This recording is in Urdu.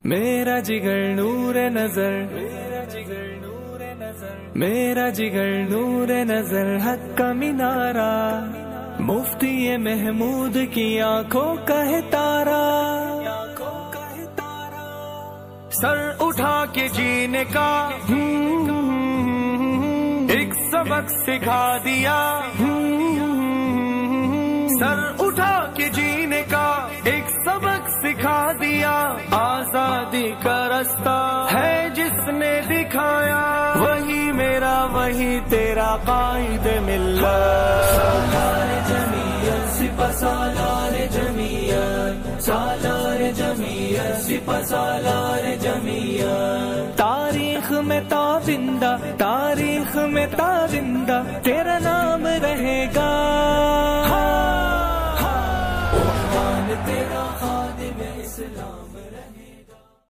میرا جگر نور نظر، میرا جگر نور نظر، میرا جگر نور نظر، حق کا مینارہ، مفتی محمود کی آنکھوں کا ہے تارا، سر اٹھا کے جینے کا ایک سبق سکھا دیا، سر اٹھا کے جینے کا ایک سبق سکھا دیا، آزادی کا رستہ ہے جس نے دکھایا، وہی میرا وہی تیرا قائد ملت، سالار جمعیت سپہ سالار جمعیت، سالار جمعیت سپہ سالار جمعیت، تاریخ میں تابندہ، تاریخ میں تابندہ تیرا نام رہے گا، عنوان تیرا خادم اسلام رہے گا۔